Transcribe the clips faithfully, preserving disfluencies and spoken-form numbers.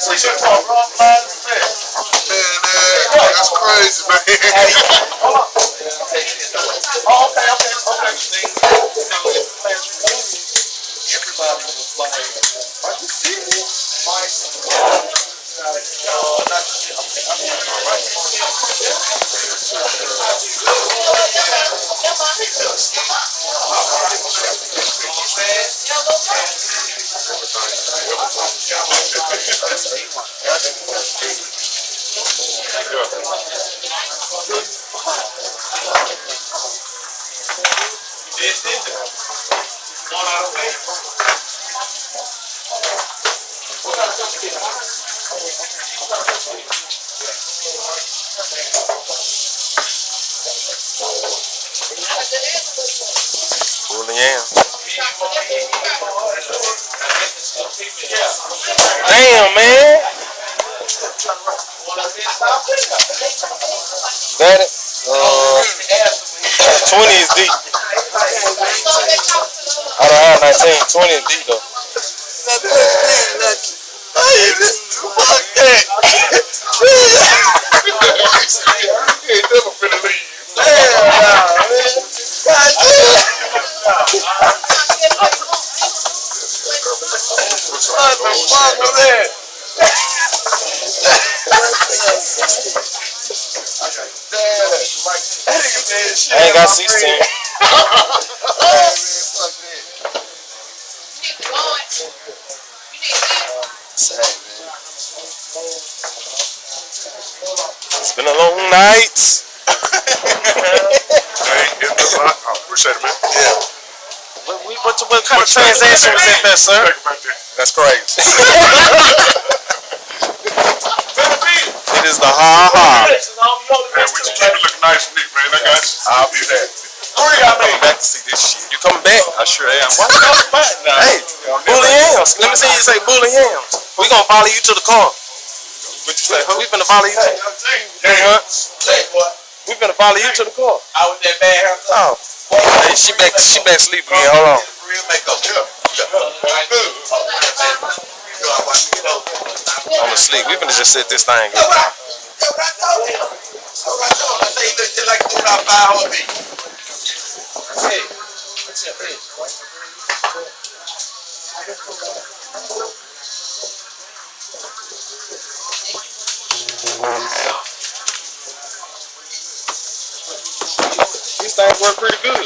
appreciate it. Man, man, that's crazy, man. Hold on. Oh, okay, okay, okay. Everybody was like, are you serious? No, not shit. All right. Bull&Yams. Damn, man. Got it? Uh, twenty is deep. I don't have nineteen. twenty is deep, though. Hey, this fuck that. He ain't never finna leave. Damn, man. God damn. What the fuck was that? I ain't got sixteen. It's been a long night. Hey, I appreciate it, man. Yeah. What, what, what kind of transaction was that, there, sir? That's crazy. It is the ha ha. Man, we just keep it looking nice and neat, man. I got you. I'll be there. I'm coming back to see this shit. You coming back? I sure am. Why you coming back? Hey, Bull&Yams. Let me see you say Bull&Yams. We gonna follow you to the car. What you say? We finna follow you. Hey, what? We finna follow you to the car. I was that bad haircut. Oh. Hey, she back. She back sleep again. Hold on. Real makeup. On the sleep. We finna just set this thing. Yo, right. Yo, right on. Yo, right on. I say you look just like you about five hundred people. Hey, what's your bitch? These things work pretty good.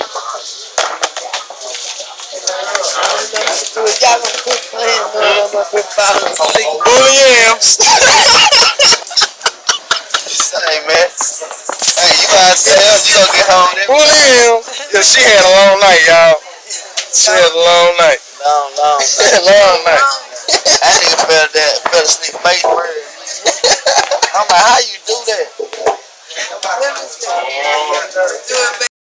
Bull&Yams. Hey, man. Hey, you gotta tell her you gonna get home. Bull&Yams. Yeah, she had a long night, y'all. She had a long night. Long, long night. Long night. That nigga fell that fell asleep face word. I'm like, how you do that?